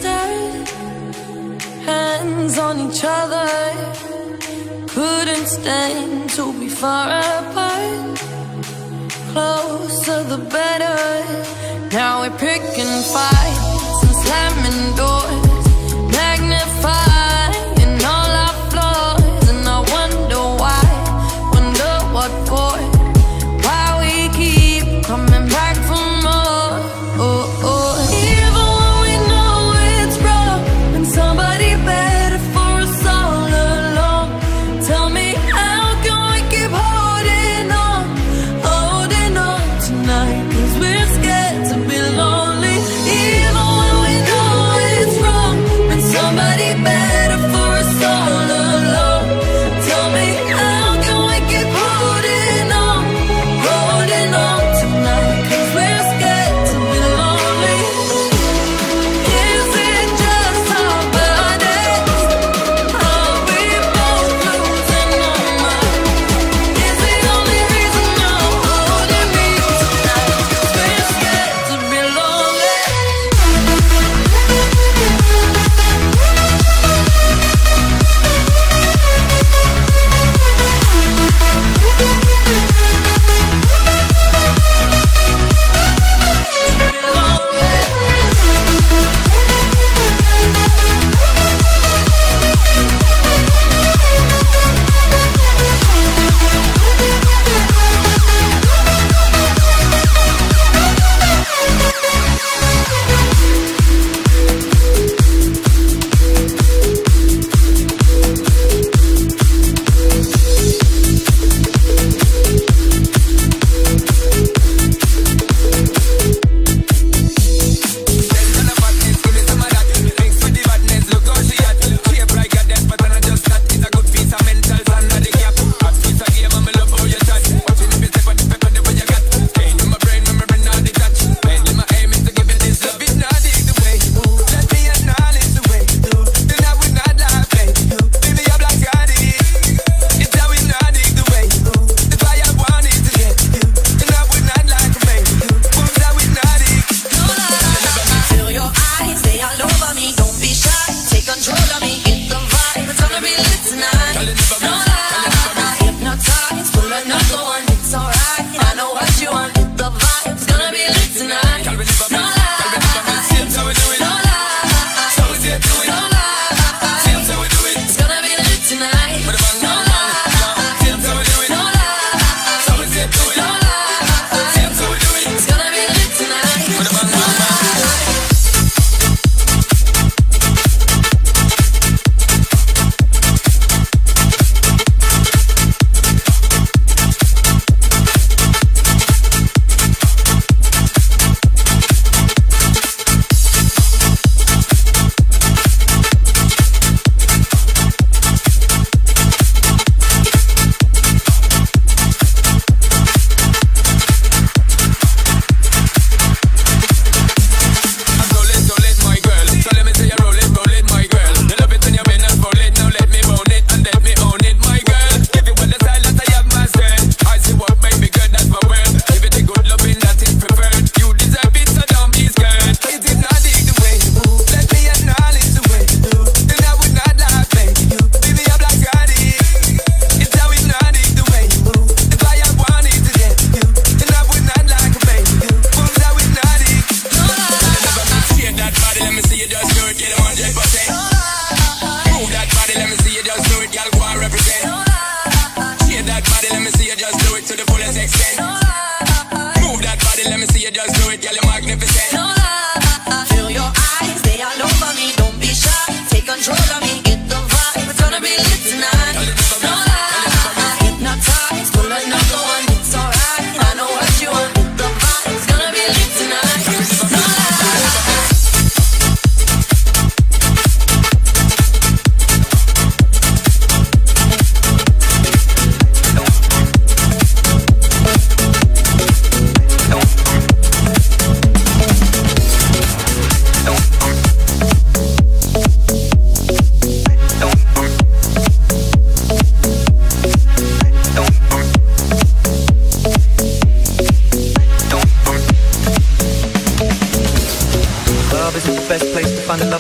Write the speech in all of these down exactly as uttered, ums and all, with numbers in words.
stared, hands on each other, couldn't stand to be far apart. Closer the better. Now we're picking fights and slamming doors, magnifying all our flaws. And I wonder why, wonder what for, why we keep coming back for more. Oh, oh. Even when we know it's wrong, and somebody better for us all along. Tell me, how can we keep holding on, holding on tonight? 'Cause we're scared to be lonely. Even when we know it's wrong, and somebody better for us all along. Tell me, how can we keep holding on, holding on tonight? 'Cause we're scared to be lonely. Is it just our bodies? Are we both losing our minds? Is the only reason you're holding me tonight? 'Cause we're scared to be lonely.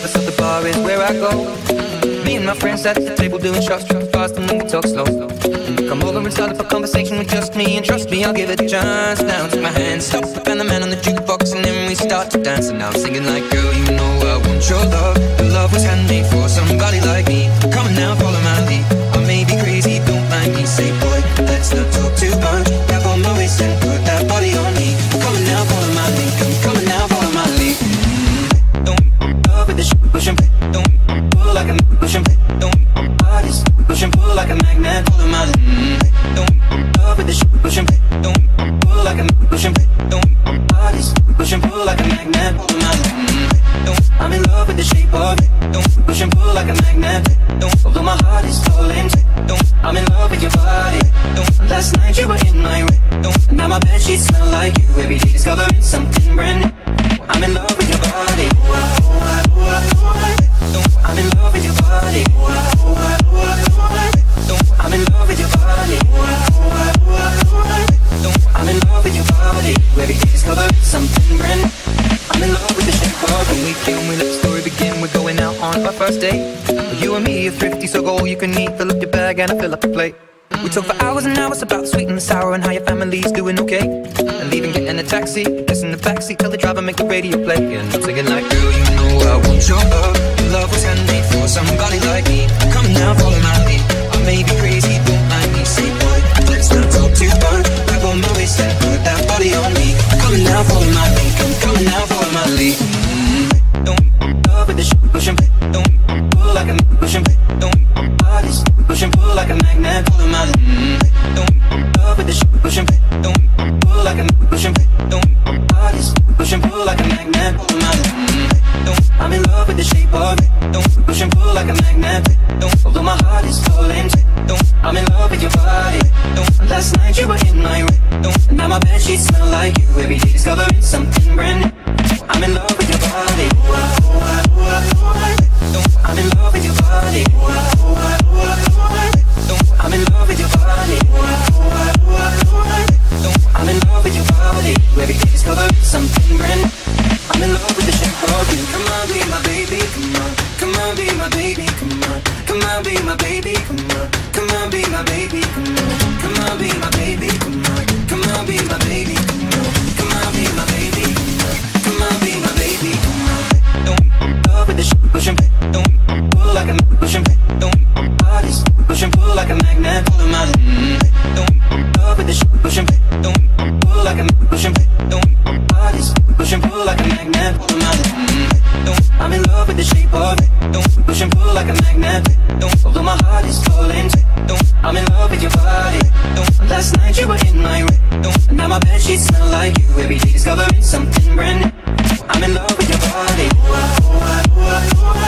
never, so the bar is where I go. Me and my friends at the table doing shots, drop fast and then we talk slow. Come over and start up a conversation with just me, and trust me, I'll give it a chance. Now take my hand, stop, and the man on the jukebox, and then we start to dance. And now I'm singing like, girl, you know I want your love. The love was handmade for somebody like me. Come on now, follow my lead. I may be crazy, don't mind me. Say, boy, let's not talk too much. Grab on my waist and put that body on me. Come on now, follow my lead. Come, come on now, follow my lead. Mm-hmm. Don't love with the shit, push and play. Don't pull like a push and play. Don't bodies push and pull like a magnet. Follow my lead. Mm-hmm. Don't love with the shit, push and play. Don't pull like a push and play. Don't bodies push and pull like a magnet. Follow my lead. Mm-hmm. Don't I'm in love with the shape of it. Don't push and pull like a magnet. Don't although my heart is falling. Don't I'm in love with your body. Don't last night you were in my room. Don't now my bed sheets smell like you. Every day discovering something brand new. I'm in love with your body. Don't I'm in love with your body. Don't I'm in love with your body. Don't I'm in love with your body. Every day discovering something brand new. I'm in love with the shape of it. Weekend, we let the story begin. We're going out on our first date. You and me are thrifty, so go all you can eat. Fill up your bag and I fill up the plate. We talk for hours and hours about the sweet and the sour and how your family's doing okay. And leaving, getting a taxi, just in the backseat, tell the driver make the radio play. And I'm singing like, girl, you know I want your love. Your love was handmade for somebody like me. Come on now, follow my lead. I may be crazy, don't mind me. Say, boy, let's not talk too much. Grab on my waist and put that body on me. Come on now, follow my lead. Come, come on now, follow my lead. Mm-hmm. Don't love with the shit, push and play. Don't pull like a push and play. Don't bodies push and pull like a magnet. Follow my lead. Mm-hmm. Don't love with the shit, push and play. Don't pull like a push and play. Don't bodies push and pull like a magnet. Follow my lead. Mm-hmm. Don't I'm in love with the shape of it. Don't push and pull like a magnet. Don't although my heart is falling. Don't I'm in love with your body. Don't last night you were in my room. Don't now my bed sheets smell like you. Every day discovering something brand new. I'm in love with your body. Don't I'm in love with your body. Don't I'm in love with your body. Don't I'm in love with your body. Every day discovering something brand new. I'm in love with the shape of you. Come on, be my baby, come on. Come on, be my baby, come on. Come on, be my baby, come on. Come on, be my baby, come on. Come on, be my baby, come on. Come on, be my baby, come on. Come on, be my baby, come on. Come on, be my baby, come on. Don't love with the shit, push and play. Don't pull like a push and play. Don't bodies push and pull like a magnet. Follow my lead. Don't love with the shit, push and play. Don't pull like a push and play. Don't bodies push and pull like a magnet. Follow my lead. Don't I'm in love with the shape of it. Don't push and pull like a magnet. Don't although my heart is falling. Don't I'm in love with your body. Don't last night you were in my room. Don't now my bed sheets smell like you. Every day discovering something brand new. I'm in love with your body.